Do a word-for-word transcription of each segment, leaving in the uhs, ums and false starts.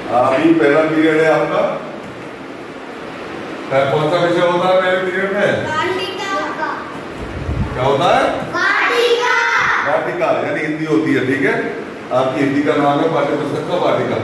अभी पहला पीरियड है आपका। कौन सा विषय होता है पहले पीरियड में? क्या होता है? वाटिका, यानी हिंदी होती है। ठीक है, आपकी हिंदी का नाम है पाठ्य पुस्तक का वाटिका।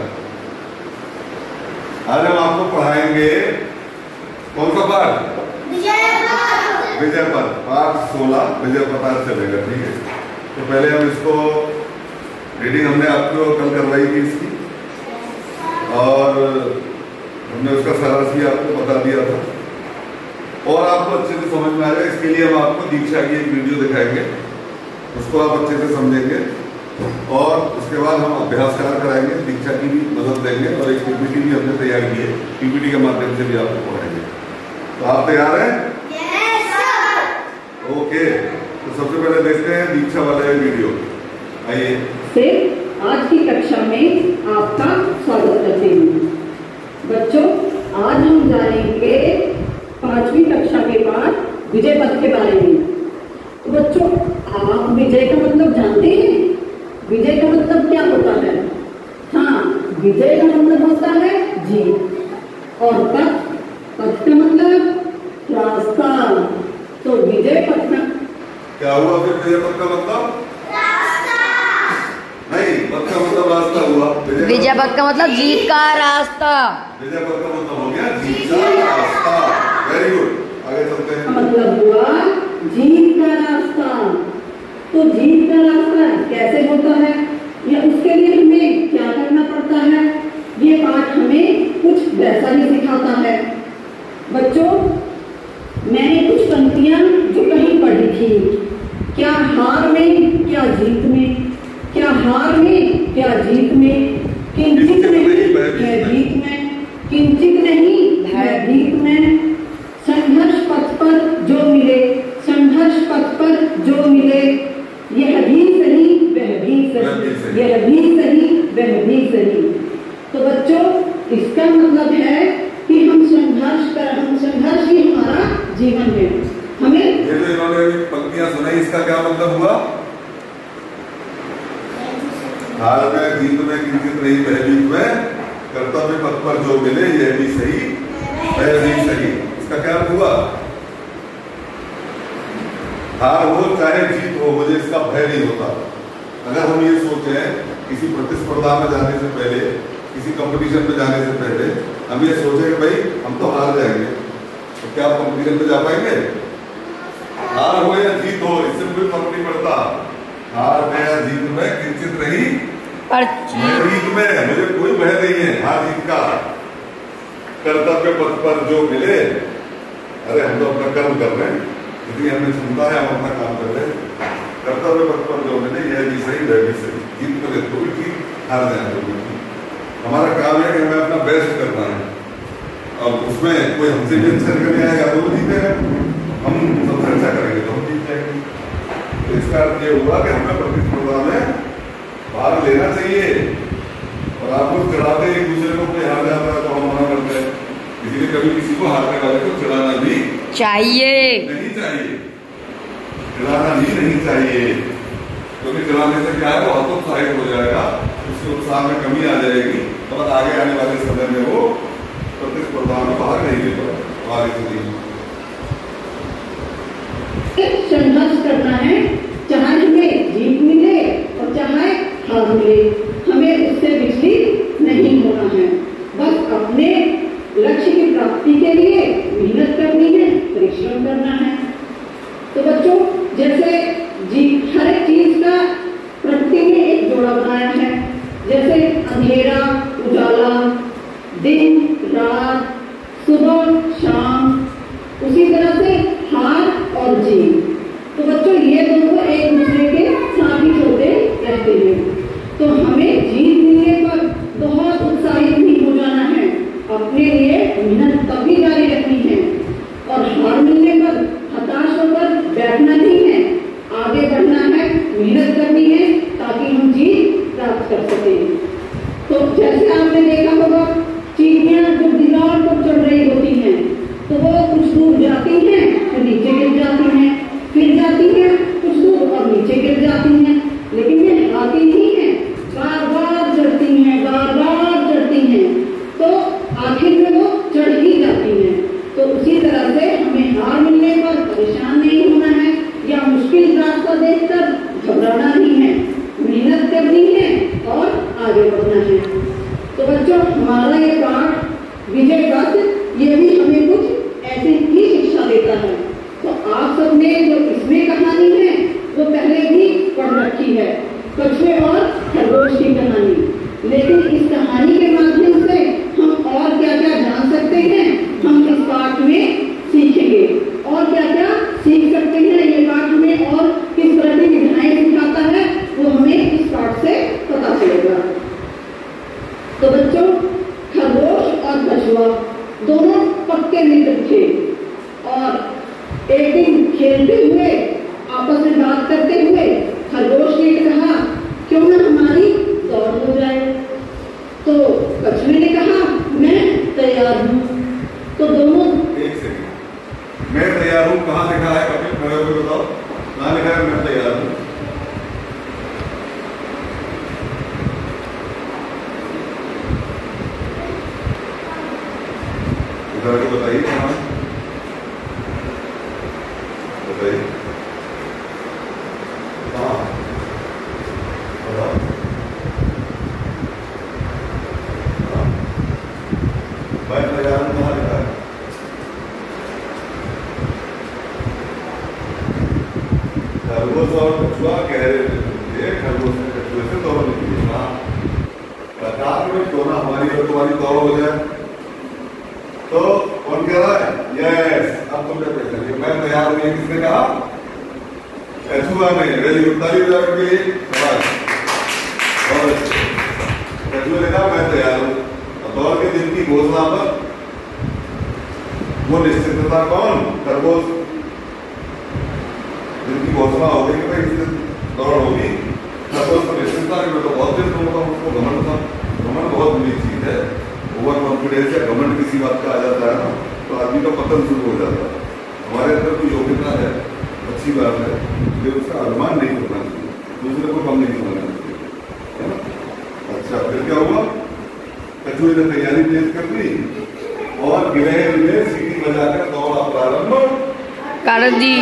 आज हम आपको पढ़ाएंगे कौन सा पाठ? विजय पथ, पाठ सोलह विजय पथ आज चलेगा। ठीक है, तो पहले हम इसको रीडिंग हमने आपको कल करवाई थी इसकी, और हमने उसका सारांश भी आपको बता दिया था, और आपको अच्छे से समझ में आ जाए इसके लिए हम आपको दीक्षा की एक वीडियो दिखाएंगे, उसको आप अच्छे से समझेंगे, और उसके बाद हम अभ्यास करा कराएंगे, दीक्षा की भी मदद लेंगे, और एक पीपीटी भी हमने तैयार की है, पीपीटी के माध्यम से भी आपको पढ़ाएंगे। तो आप तैयार हैं? Yes sir. ओके, तो सबसे पहले देखते हैं दीक्षा वाला ये वीडियो। आइए। फिर आज की कक्षा में आपका स्वागत करते हैं। बच्चों, आज हम जानेंगे पांचवी कक्षा के बाद विजय पथ के बारे में। तो बच्चों, आप विजय का मतलब जानते हैं? विजय का मतलब क्या होता है? हाँ, विजय का मतलब होता है जीत, और पथ पथ का मतलब रास्ता। तो विजय पथ का क्या हुआ फिर? विजय पथ का मतलब नहीं, पथ का मतलब रास्ता हुआ। विजय पथ का मतलब जीत का रास्ता। विजय पथ का मतलब हो गया जीत का रास्ता। वेरी गुड, आगे चलते हैं। मतलब हुआ जीत का रास्ता। तो जीत का रास्ता कैसे होता है, या उसके लिए हमें क्या करना पड़ता है, ये पाठ हमें कुछ वैसा ही सिखाता है। बच्चों, मैंने कुछ पंक्तियां जो कहीं पढ़ी थी, क्या हार में क्या जीत में, क्या हार में क्या जीत में, किंचित नहीं भयभीत में, किंचित नहीं भयभीत में, संघर्ष पथ पर जो मिले, संघर्ष पथ पर जो मिले, यह भी सही वह भी सही, यह भी सही वह भी सही। तो बच्चों, इसका मतलब है कि हम संघर्ष कर हम संघर्ष ही हमारा जीवन है। हमें ये जो इन्होंने पंक्तियां सुनाई, इसका क्या मतलब हुआ? हार में जीत में किंचित नहीं भयभीत में, कर्तव्य पथ पर जो मिले यह भी सही वह भी सही। इसका क्या हुआ? हार हो चाहे जीत हो, मुझे इसका भय नहीं होता। अगर हम ये सोचें किसी प्रतिस्पर्धा में जाने से पहले, किसी कंपटीशन में जाने से पहले हम ये सोचें कि भाई हम तो हार जाएंगे, तो क्या आप कंपटीशन में जा पाएंगे? हार हो या जीत हो, इससे कोई फर्क नहीं पड़ता। हार में या जीत में किंचित नहीं भयभीत में, मुझे कोई भय नहीं है हार जीत का। कर्तव्य पथ पर जो मिले, अरे हम तो अपना कर्म कर रहे हैं, यदि हमें क्षमता है हम अपना काम कर रहे हैं। कर्तव्य पथ पर जो मिले यह भी सही वह भी सही, जीत को तो भी ठीक, हार जाए तो भी ठीक। हमारा काम है कि हमें अपना बेस्ट करना है, और उसमें कोई हमसे भी अच्छा करने आएगा तो वो जीतेगा, हम सबसे अच्छा करेंगे तो हम जीत जाएंगे। तो इसका अर्थ ये हुआ कि हमें प्रतिस्पर्धा में भाग लेना चाहिए। और आप लोग चिढ़ाते एक दूसरे को, कोई हार जाता है तो हम मना करते हैं, इसलिए कभी किसी को हारने वाले को चिढ़ाना भी चाहिए नहीं चाहिए, चिढ़ाना भी नहीं चाहिए, क्योंकि चिढ़ाने से क्या है, वो हतोत्साहित हो जाएगा, उसके उत्साह में कमी आ जाएगी, और आगे आने वाले समय में वो प्रतिस्पर्धा में भाग नहीं ले पाएगा। आगे चलिए। संघर्ष करना है, चाहे हमें जीत मिले और चाहे हार मिले, हमें उससे विचलित नहीं होना है। बस अपने लक्ष्य की प्राप्ति के लिए मेहनत करनी है, परिश्रम करना है। तो बच्चों, जैसे जी हर एक चीज का प्रकृति ने एक जोड़ा बनाया है, जैसे अंधेरा उजाला, दिन रात, सुबह शाम, उसी तरह से हार और जीत। तो बच्चों, ये दोनों एक दूसरे के साथ ही चलते रहते हैं। तो हमें जीत मिलने पर बहुत उत्साहित नहीं हो जाना है, अपने लिए मेहनत तभी जारी रखनी है, और हार मिलने पर हताश होकर बैठना नहीं है, आगे बढ़ना है, मेहनत करनी है, ताकि हम जीत प्राप्त कर सकें। तो जैसे आपने देखा होगा, चींटियां जो दीवार पर चढ़ रही होती हैं, तो वो कुछ दूर जाती हैं, फिर नीचे गिर जाती हैं, फिर जाती हैं कुछ दूर और नीचे गिर जाती हैं, लेकिन ये आती नहीं है, बार बार चढ़ती हैं, बार बार चढ़ती हैं। आगे बढ़ना है। तो बच्चों, हमारा ये पाठ विजय पथ ये भी हमें कुछ ऐसी ही शिक्षा देता है। तो आप सबने जो इसमें कहानी है वो पहले भी पढ़ रखी है, कछुए और खरगोश की कहानी। लेकिन इस कहानी के माध्यम से हम और क्या क्या जान सकते हैं, हम इस पाठ में सीखेंगे। और क्या क्या सीख सकते हैं, ये पाठ हमें और किस तरह की विधाएं सिखाता है वो हमें इस पाठ से पता चलेगा। तो बच्चों, खरगोश और कछुआ दोनों पक्के मित्र थे और एक दिन खेलते हुए, आपस में बात करते हुए खरगोश ने कहा, क्यों ना हमारी दौड़ हो जाए। तो कछुए ने कहा, मैं तैयार हूँ। तो दोनों एक सेकंड, मैं तैयार हूँ कहाँ लिखा है? कपिल खड़े होकर बताओ, कहाँ लिखा है मैं तैयार हूँ? इधर को बताइए कहाँ बताइए, हाँ बताओ। हाँ, मैं तैयार हूँ कहाँ लिखा है? खरगोश और कछुआ कह रहे थे, खरगोश ने कछुए से दौड़ने के लिए कहा, कतार में क्यों ना हमारी और तुम्हारी दौड़ हो जाए। तो कौन कह रहा है? यस, अब तुमने पहचान, मैं तैयार हूँ, किसने कहा? कछुआ ने। वेरी गुड, ताली बजाओ के लिए। बहुत अच्छे। कछुए ने कहा मैं तैयार हूँ। और दौड़ के दिन की घोषणा पर वो निश्चित था कौन? खरगोश। जिनकी घोषणा हो गई कि भाई इससे दौड़ होगी, खरगोश को निश्चित था कि मैं तो बहुत दिन दूंगा, उसको घमंड था। घमंड बहुत बुरी चीज है। ओवर कॉन्फिडेंस या घमंड किसी बात का आ जाता है ना, तो आदमी का पतन शुरू हो जाता है। हमारे अंदर कोई योग्यता है, अच्छी बात है, लेकिन उसका अनुमान नहीं करना चाहिए, दूसरे को कम नहीं समझना चाहिए, है ना? अच्छा, फिर क्या हुआ? कछुए ने तैयारी तेज कर दी और गिरह में सीटी बजाकर दौड़ा प्रारंभ कर दी।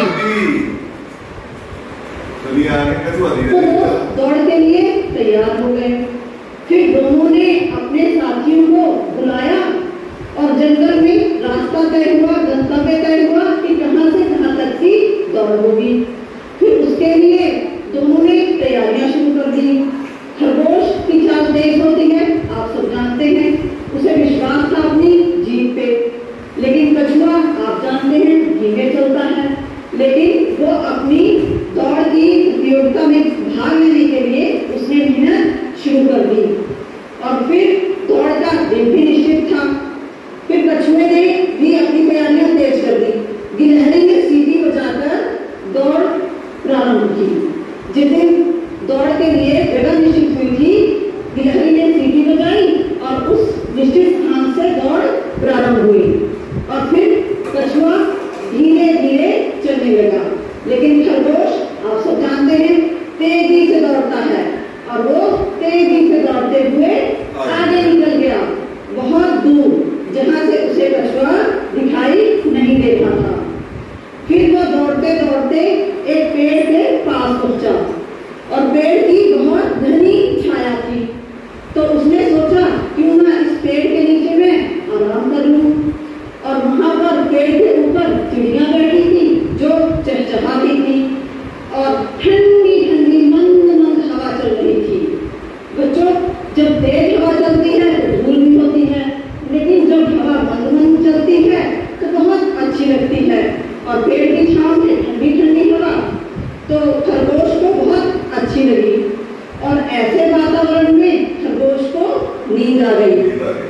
चलिए आगे, कछुआ धीरे धीरे दौड़ के लिए तैयार हो गए। फिर दोनों ने अपने साथियों को बुलाया और जंगल में रास्ता तय हुआ, गंतव्य तय हुआ कि कहां से कहां तक की दौड़ होगी। फिर उसके लिए दोनों ने तैयारियां शुरू कर दी। खरगोश की चाल तेज होती है, आप सब जानते हैं, उसे विश्वास था अपनी जीत पे। लेकिन कछुआ आप जानते हैं धीमे चलता है, लेकिन वो अपनी दौड़ की प्रतियोगिता में भाग लेने के लिए उसने मेहनत शुरू कर दी। और फिर दौड़ का दिन भी निश्चित था। फिर कछुए ने भी अपनी तैयारियां तेज कर दी। गिलहरी ने सीटी बजाकर दौड़ प्रारंभ की। जिस दिन दौड़ के लिए जगह निश्चित हुई थी, गिलहरी ने सीटी बजाई और उस निश्चित स्थान से दौड़ प्रारंभ हुई। और फिर कछुआ धीरे धीरे चलने लगा, लेकिन खरगोश आप सब जानते हैं तेजी से दौड़ता है और वो तेजी से दौड़ते हुए आगे निकल गया, बहुत दूर, जहां से उसे कछुआ दिखाई नहीं दे रहा था। फिर वो दौड़ते दौड़ते एक पेड़ के पास पहुंचा और पेड़ की बहुत घनी छाया थी। तो उसने सोचा क्यों ना इस पेड़ के नीचे मैं आराम कर लूं। और वहां पर पेड़ के ऊपर चिड़ियां बैठी थी जो चहचहाती थी और ठंडी ठंडी मंद मंद हवा चल रही थी। बच्चों, जब तेज हवा चलती है तो धूल भी होती है, लेकिन जब हवा मंद मंद चलती है तो बहुत अच्छी लगती है। और पेड़ की छांव में ठंडी ठंडी हवा तो खरगोश को बहुत अच्छी लगी और ऐसे वातावरण में खरगोश को नींद आ गई।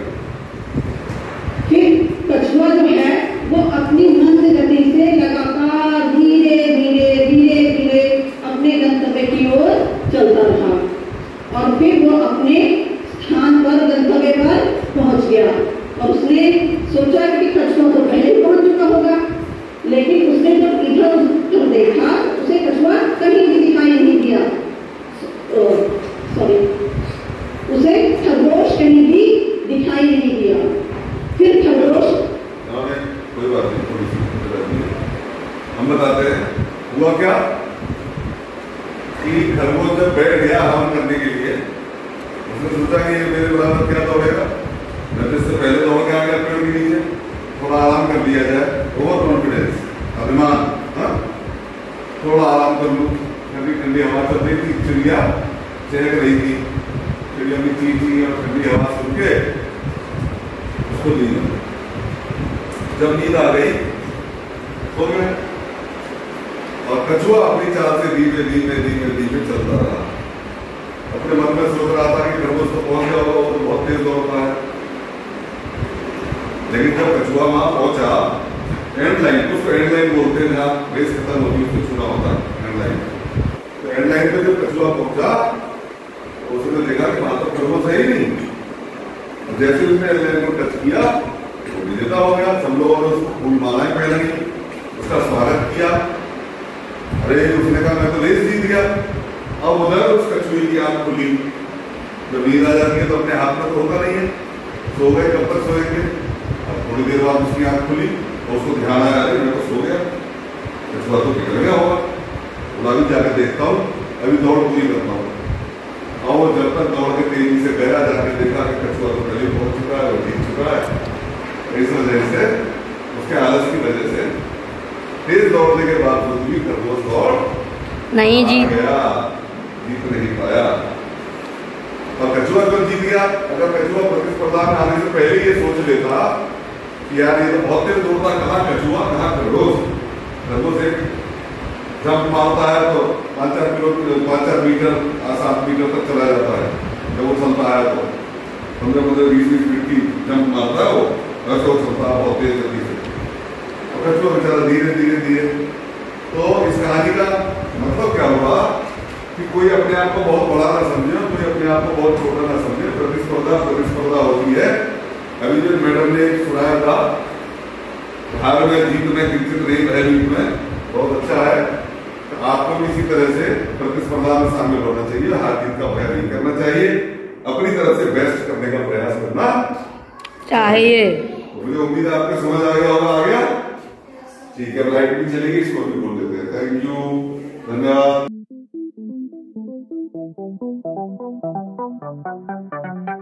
फिर कछुआ जो है वो अपनी मंद गति से लगातार धीरे धीरे धीरे धीरे अपने गंतव्य की ओर चलता रहा और फिर वो अपने स्थान पर, गंतव्य पर पहुंच गया। और उसने सोचा कि कछुआ तो पहले ही पहुंच चुका होगा, लेकिन उसने जब इधर उधर देखा उसे कछुआ कहीं भी दिखाई नहीं दिया। सॉरी, उसे खरगोश कहीं भी दिखाई नहीं दिया। फिर खरगोश, कोई बात नहीं, थोड़ी सी हम बताते हैं हुआ क्या कि खरगोश जब बैठ गया आराम करने के लिए, उसने सोचा कि ये मेरे बराबर क्या दौड़ेगा, मैं इससे पहले दौड़ के आ गया पेड़ के नीचे, थोड़ा आराम कर लिया जाए, ओवर कॉन्फिडेंस, अभिमान, हाँ थोड़ा आराम कर लूँ। ठंडी ठंडी हवा चल रही थी, चिड़िया चहक रही थी, चिड़िया की ची ची और ठंडी हवा सुन के उसको नींद, जब नींद आ गई तो मैं और कछुआ अपनी चाल से धीमे धीमे धीमे धीमे चलता रहा। अपने मन में सोच रहा था कि खरगोश तो पहुंच गया होगा, वो तो बहुत तेज दौड़ता है। लेकिन जब कछुआ वहां पहुंचा एंड लाइन, उसको एंड लाइन बोलते हैं, जहाँ रेस खत्म होती है उसको छूना होता है एंड लाइन। तो एंड लाइन पे जब कछुआ पहुंचा तो उसने देखा कि वहां तो खरगोश है ही नहीं। जैसे उसने एंड लाइन को टच किया वो विजेता हो गया। सब लोगों ने उसको फूल मालाएं पहनाई, उसका स्वागत किया। अरे उसने कहा मैं तो रेस जीत गया। अब उधर उस कछुए की आंख खुली, जब नींद आ जाती है तो अपने हाथ में तो होता नहीं है, सो गए, कब तक सोएंगे। अब थोड़ी देर बाद उसकी आंख खुली तो उसको ध्यान आया, अरे मैं तो सो गया, कछुआ तो निकल गया होगा, बोला अभी जाकर देखता हूँ, अभी दौड़ पूरी करता हूँ। और वो जब तक दौड़ के तेजी से गया, जाके देखा कि कछुआ तो पहले पहुंच चुका है और जीत चुका है। इस वजह से उसके आलस की वजह से तेज दौड़ने के बावजूद भी खरगोश दौड़ नहीं जीत गया, जीत नहीं पाया। और कछुआ क्यों जीत गया? अगर कछुआ प्रतिस्पर्धा में आने से पहले ये सोच लेता कि यार ये तो बहुत तेज दौड़ता, कहाँ कछुआ कहाँ खरगोश। खरगोश एक जंप मारता है तो पाँच चार किलो पाँच चार मीटर सात मीटर तक चला जाता है, जब वो चलता है तो पंद्रह पंद्रह बीस बीस फीट की जंप मारता है वो, वैसे वो चलता है बहुत तेज गति से। और कछुआ बेचारा धीरे धीरे धीरे। तो इस कहानी का मतलब क्या हुआ कि कोई अपने आप को बहुत बड़ा ना समझे, कोई अपने आप को बहुत छोटा ना समझे। प्रतिस्पर्धा प्रतिस्पर्धा होती है। अभी जो मैडम ने सुनाया था, हार में जीत में किंचित नहीं है, जीत में बहुत अच्छा है। तो आपको भी इसी तरह से प्रतिस्पर्धा में शामिल होना चाहिए, हार जीत का भय नहीं करना चाहिए, अपनी तरफ से बेस्ट करने का प्रयास करना चाहिए। मुझे उम्मीद है आपको समझ आ गया होगा। आ गया? ठीक है, लाइट भी चलेगी, इसको भी बोल देते हैं। थैंक यू, धन्यवाद।